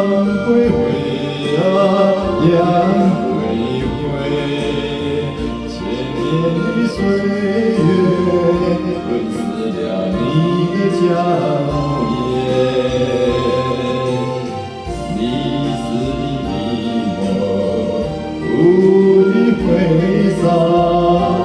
回回啊，杨回回，千年的岁月润湿了你的娇艳。你是你我不的挥洒，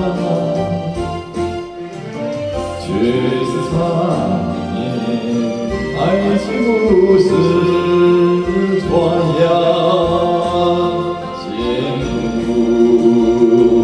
却是常年爱情故事传扬千古。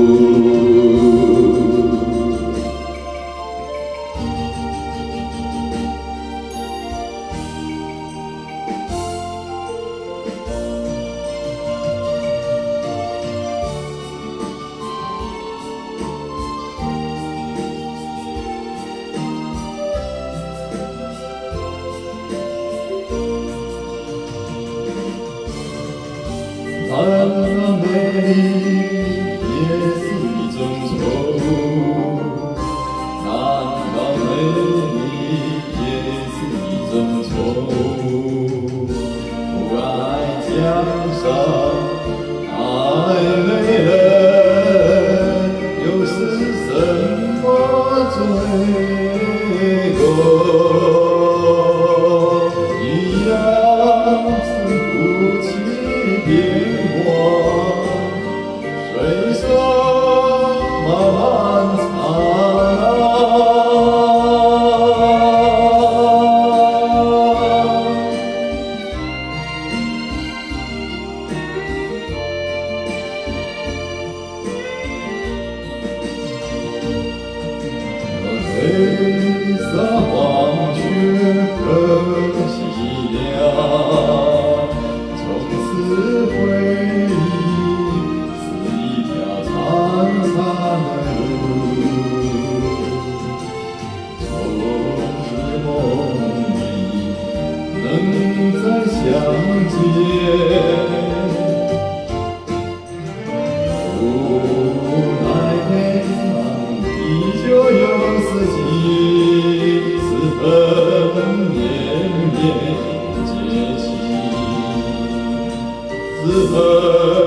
难道美丽也是一种错？难道美丽也是一种错？不爱江山，爱美人，又是什么罪过？一样是夫妻变。水手漫漫长黑色黄雀可惜了，从此回忆是一条长长的路，从梦里能再相见。无奈悲伤依旧有四季，是分绵绵节气，是分。